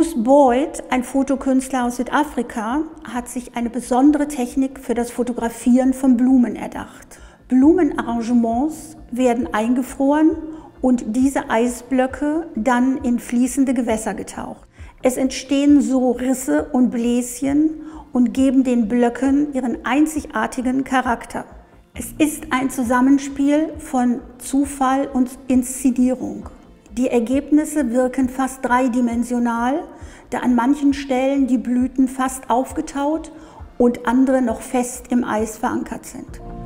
Bruce Boyd, ein Fotokünstler aus Südafrika, hat sich eine besondere Technik für das Fotografieren von Blumen erdacht. Blumenarrangements werden eingefroren und diese Eisblöcke dann in fließende Gewässer getaucht. Es entstehen so Risse und Bläschen und geben den Blöcken ihren einzigartigen Charakter. Es ist ein Zusammenspiel von Zufall und Inszenierung. Die Ergebnisse wirken fast dreidimensional, da an manchen Stellen die Blüten fast aufgetaut und andere noch fest im Eis verankert sind.